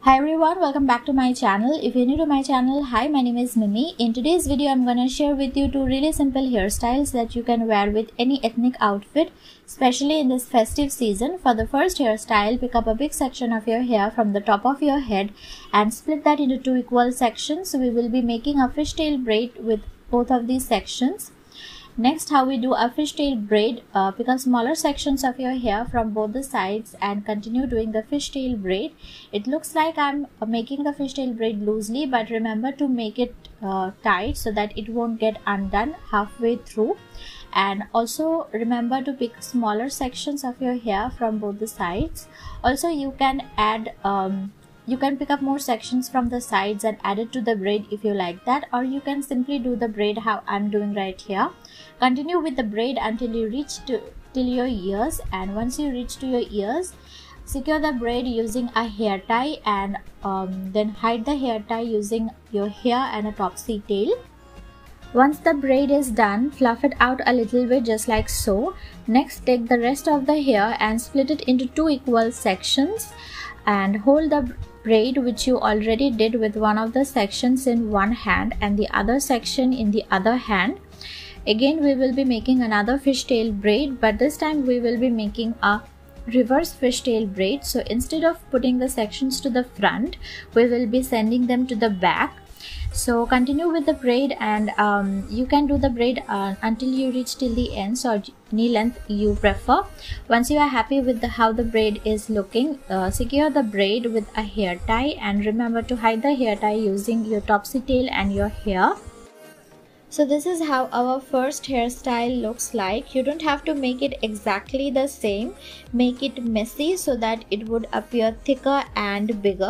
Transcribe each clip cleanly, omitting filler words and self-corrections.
Hi everyone, welcome back to my channel. If you're new to my channel, hi, my name is Mimi. In today's video, I'm gonna share with you two really simple hairstyles that you can wear with any ethnic outfit, especially in this festive season. For the first hairstyle, pick up a big section of your hair from the top of your head and split that into two equal sections. So we will be making a fishtail braid with both of these sections. Next, how we do a fishtail braid, pick up smaller sections of your hair from both the sides and continue doing the fishtail braid. It looks like I'm making the fishtail braid loosely, but remember to make it tight so that it won't get undone halfway through. And also remember to pick smaller sections of your hair from both the sides. Also, you can add you can pick up more sections from the sides and add it to the braid if you like that, or you can simply do the braid how I'm doing right here. Continue with the braid until you reach till your ears, and once you reach to your ears, secure the braid using a hair tie and then hide the hair tie using your hair and a topsy tail. Once the braid is done, fluff it out a little bit just like so. Next, take the rest of the hair and split it into two equal sections and hold the braid which you already did with one of the sections in one hand and the other section in the other hand. Again, we will be making another fishtail braid, but this time we will be making a reverse fishtail braid. So instead of putting the sections to the front, we will be sending them to the back. So continue with the braid, and you can do the braid until you reach till the ends or any length you prefer. Once you are happy with how the braid is looking, secure the braid with a hair tie and remember to hide the hair tie using your topsy tail and your hair. So this is how our first hairstyle looks like. You don't have to make it exactly the same. Make it messy so that it would appear thicker and bigger.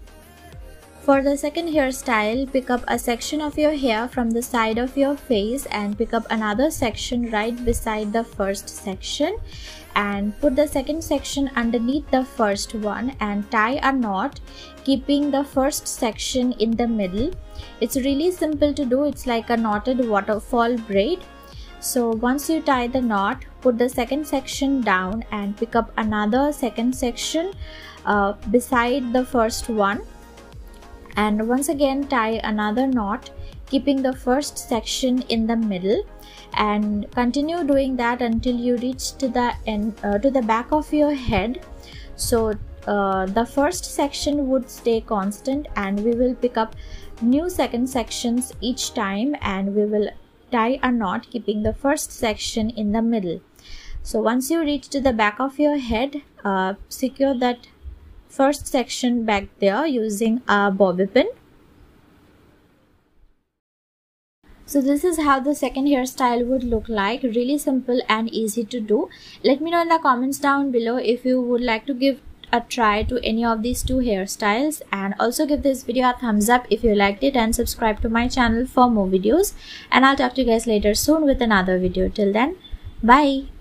For the second hairstyle, pick up a section of your hair from the side of your face and pick up another section right beside the first section and put the second section underneath the first one and tie a knot, keeping the first section in the middle. It's really simple to do. It's like a knotted waterfall braid. So once you tie the knot, put the second section down and pick up another second section beside the first one. And once again tie another knot, keeping the first section in the middle, and continue doing that until you reach to the end to the back of your head. So the first section would stay constant and we will pick up new second sections each time and we will tie a knot keeping the first section in the middle. So once you reach to the back of your head, secure that first section back there using a bobby pin. So this is how the second hairstyle would look like. Really simple and easy to do. Let me know in the comments down below if you would like to give a try to any of these two hairstyles, and also give this video a thumbs up if you liked it and subscribe to my channel for more videos. And I'll talk to you guys later soon with another video. Till then, bye.